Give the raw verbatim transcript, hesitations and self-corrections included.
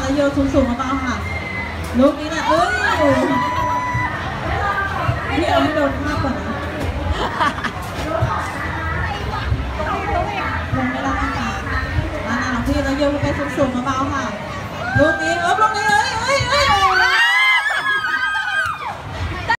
แล้วโยนสูงๆเบาๆค่ะลูกนี้นะเอ้ยพี่เอาให้โดนมากกว่านะลงไม่ได้ค่ะมาหน้าของพี่แล้วโยนไปสูงๆเบาๆค่ะลูกนี้